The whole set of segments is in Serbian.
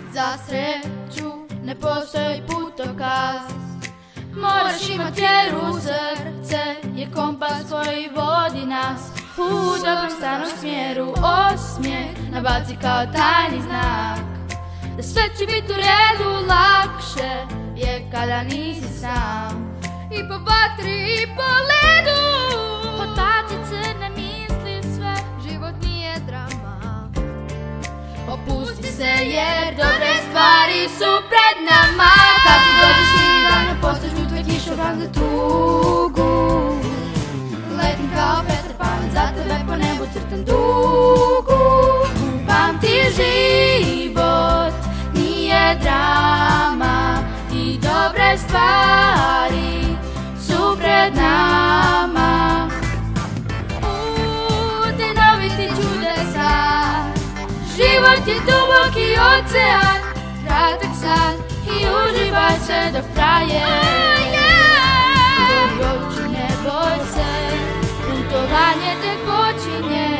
Za sreću ne postoji putokaz, moraš imat vjeru, srce je kompas koji vodi nas u dobrom starom smjeru. Osmijeh nabaci kao tajni znak da sve će biti u redu. Lakše je kada nisi sam, i po vatri i po ledu. Odbaci crne misli, sve, život nije drama. Opusti se jer dobre stvari su pred nama. Kad ti dođe sivi dan, postaš žutve kišobran za tugu. Letim kao Petar Pan, za tebe po nebu crtam dugu. Pamti, život nije drama i dobre stvari su pred nama. Tajnoviti čudesa, život je duboki ocean, kratak san i uživaj se dok traje. Dobroću ne boj se, putovanje tek počinje.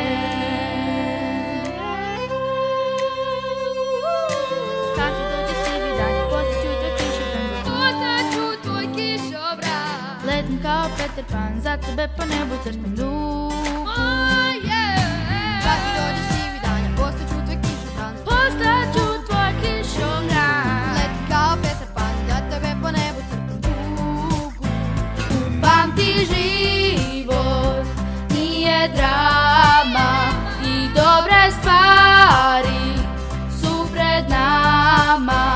Kad ti dođe sivi dan, postaću tvoj kišobran. Letim kao Petar Pan, za tebe po nebu crtam dugu. Kad ti dođe sivi dan, postaću tvoj kišobran. Postaću tvoj kišobran. Letim kao Petar Pan, za tebe po nebu crtam dugu. Pamti, život nije drama i dobre stvari su pred nama.